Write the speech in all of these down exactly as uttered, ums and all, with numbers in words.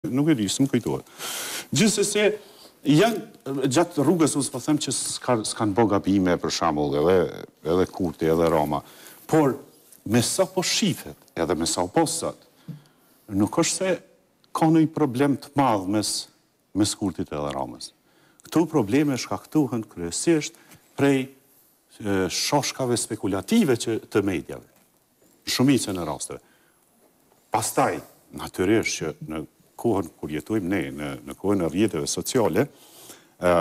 Nuk e di, s'm kujtohet. Gjithsesi, janë gjatë rrugës, unë s'po them që s'kan bë gabime për shembull edhe edhe Kurti edhe Rama, por me sa po shifet, edhe me sa po sot, nuk është se ka ndonjë problem të madh mes mes Kurtit edhe Ramës. Këto probleme shkaktohen kryesisht prej e, shoshkave spekulative që të medjave. Shumicën e rasteve. Pastaj, natyrisht që në kohën kur jetojmë ne, në, në kohën e rrjeteve sociale, ë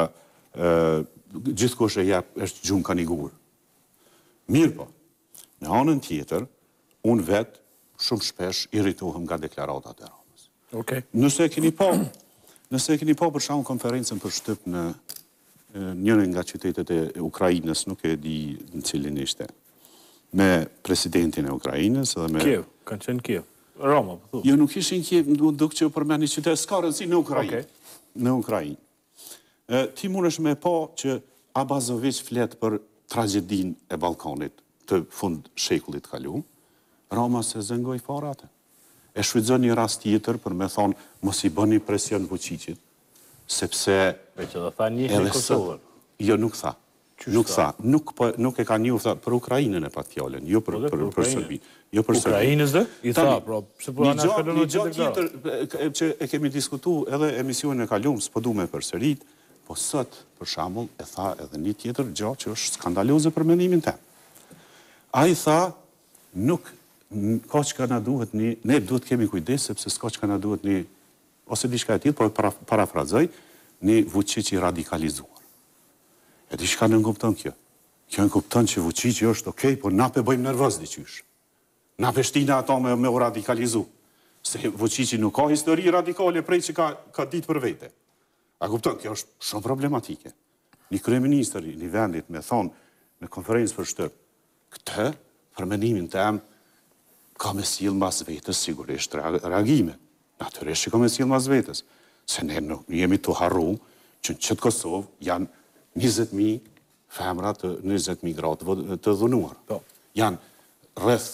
ë gjithkush e jep është gjumë kanigur. Mirë po, në anën tjetër, unë vetë shumë shpesh irritohem nga deklaratat e Ramës. Okay. Nëse e keni pa, nëse e keni pa për shkak konferencën për shtyp në njërin nga qytetet e Ukrainës, nuk e di në cilin ishte, me presidentin e Ukrainës edhe me Kiev, kanë qenë Kiev. Roma, po thu. Jo, nuk ishin Kiev, duk që përmeni qytet, s'ka rëndësi në Ukrainë. Okay. Në Ukrainë. E, ti mundesh me pa që Abazović flet për tragjedin e Ballkanit të fund shekullit kaluar. Roma se zëngoj fare atë. E shfrytëzon një rast tjetër për me thonë mos i bëni presion Vučićit, sepse Me që dhe tha një në Kosovën. Jo, nuk tha. Nuk tha, nuk, po, nuk e ka një tha, për Ukrainën e pat fjallën, jo për, për, për Serbinë. Jo për Ukrainës dhe? I tha, pra, se po anë shkallon një gjatë tjetër që e kemi diskutu edhe emisionin e kaluar, s'po du me përsërit, po sot, për shembull, e tha edhe një tjetër gjatë që është skandaloze për mendimin tim. Ai tha, nuk ka që na duhet një, ne duhet kemi kujdes sepse s'ka që na duhet një, ose diçka e tillë, po para, parafrazoj, një Vučić i radikalizuar. E di shka në nënkupton kjo? Kjo nënkupton që Vučić është okej, po na pe bëjmë nervoz diqysh. Na peshtina ato me, me u radikalizu. Se Vučić nuk ka histori radikale prej që ka, ka ditë për vete. A kupton, kjo është shumë problematike. Një kryeministër i një vendit me thonë në konferencë për shtyp, këtë, për mendimin tem, ka me sill mbas vetës sigurisht reagime. Natyrisht që ka me sill mbas vetës. Se ne nuk jemi të harru që në qëtë Kosovë janë njëzet mijë femra të njëzet mijë gra të dhunuar. Po. Janë rreth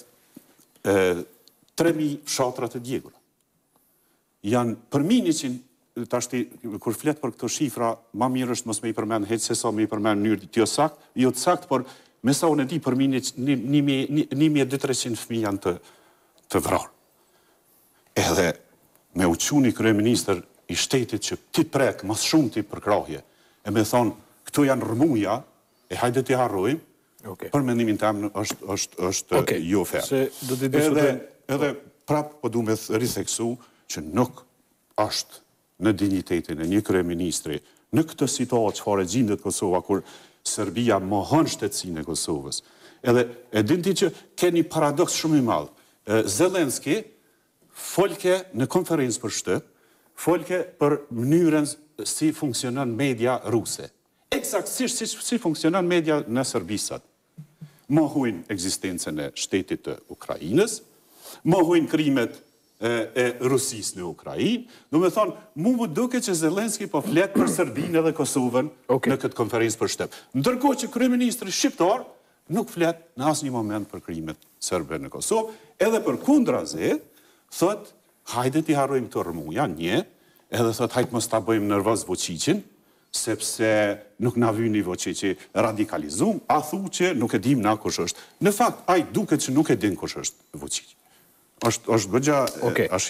tre mijë fshatra të djegura. Janë për njëqind, tashti, kur flet për këto shifra, ma mirë është mos me i përmen heq se sa me i përmen njërë të jo sakt, jo të sakt, por me sa unë e di për një mijë e dyqind fëmijë janë të, të vrarë. Edhe me uquni kryeministër i shtetit që ti prek mas shumë ti përkrahje, e me thonë, këtu janë rëmuja, e hajde t'i harrojmë, okay. Për mendimin tam është, është, është okay. jo fair. Se do t'i edhe, diskutojmë. edhe prap po du me ritheksu që nuk është në dignitetin e një kryeministri në këtë situatë që fare gjindet Kosova, kur Serbia mohon shtetësinë e Kosovës. Edhe e din ti që ke një paradoks shumë i madh. Zelenski folke në konferencë për shtyp, folke për mënyrën si funksionon media ruse. Eksaktësisht si, si funksionon media në Serbisat. Mohojnë ekzistencën e shtetit të Ukrainës, mohojnë krimet e, e Rusisë në Ukrainë. Do me thonë, mu më duke që Zelenski po flet për Serbinë dhe Kosovën okay. Në këtë konferencë për shtyp. Ndërkohë që kryeministri shqiptar nuk flet në asnjë moment për krimet serbe në Kosovë, edhe për kundrazi, thot, hajde t'i harrojmë këto rëmuja, një, edhe thot, hajtë mos ta bëjmë nervoz Vučićin, sepse nuk na vyni Vučići radikalizum, a thu që nuk e dim na kush është. Në fakt, ai duket që nuk e din kush është Vučić. Është është goxha okay.